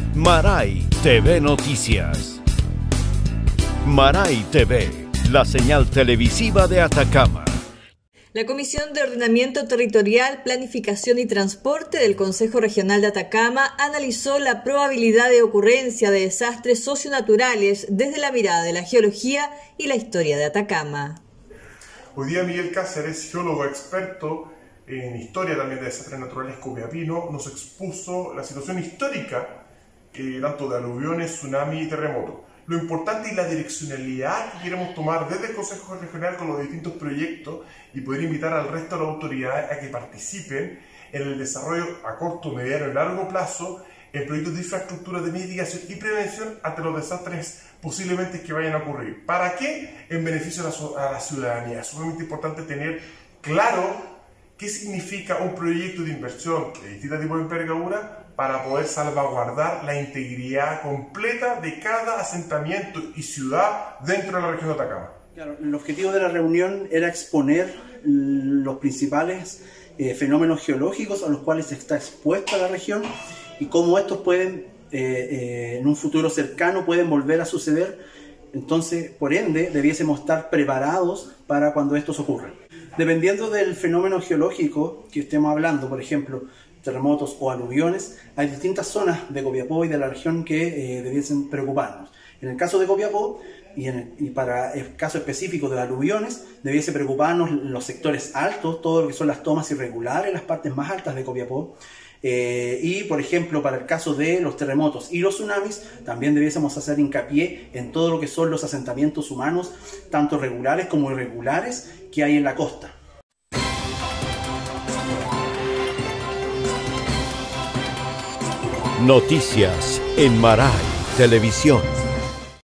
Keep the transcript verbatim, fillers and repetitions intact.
Maray T V Noticias. Maray T V, la señal televisiva de Atacama. La Comisión de Ordenamiento Territorial, Planificación y Transporte del Consejo Regional de Atacama analizó la probabilidad de ocurrencia de desastres socionaturales desde la mirada de la geología y la historia de Atacama. Hoy día Miguel Cáceres, geólogo experto en historia también de desastres naturales copiapino, nos expuso la situación histórica eh, tanto de aluviones, tsunami y terremotos. Lo importante y la direccionalidad que queremos tomar desde el Consejo Regional con los distintos proyectos y poder invitar al resto de las autoridades a que participen en el desarrollo a corto, mediano y largo plazo en proyectos de infraestructura de mitigación y prevención ante los desastres posiblemente que vayan a ocurrir. ¿Para qué? En beneficio a la ciudadanía. Es sumamente importante tener claro qué significa un proyecto de inversión de distintos tipos de envergadura para poder salvaguardar la integridad completa de cada asentamiento y ciudad dentro de la región de Atacama. Claro, el objetivo de la reunión era exponer los principales eh, fenómenos geológicos a los cuales está expuesta la región y cómo estos pueden, eh, eh, en un futuro cercano, pueden volver a suceder. Entonces, por ende, debiésemos estar preparados para cuando estos ocurran. Dependiendo del fenómeno geológico que estemos hablando, por ejemplo, terremotos o aluviones, hay distintas zonas de Copiapó y de la región que eh, debiesen preocuparnos. En el caso de Copiapó, y, en el, y para el caso específico de aluviones, debiese preocuparnos los sectores altos, todo lo que son las tomas irregulares, las partes más altas de Copiapó. Eh, y, por ejemplo, para el caso de los terremotos y los tsunamis, también debiésemos hacer hincapié en todo lo que son los asentamientos humanos, tanto regulares como irregulares, que hay en la costa. Noticias en Maray Televisión.